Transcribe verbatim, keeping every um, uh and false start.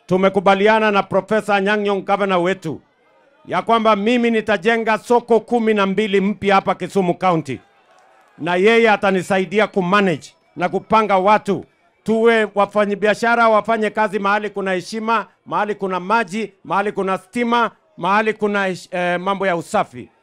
tumekubaliana na Profesa Anyang' Nyong'o governor wetu ya kwamba mimi nitajenga soko kumi na mbili mpya hapa Kisumu County, na yeye atanisaidia kumanage na kupanga watu, tuwe wafanyabiashara wafanye kazi mahali kuna heshima, mahali kuna maji, mahali kuna stima, mahali kuna eh, mambo ya usafi.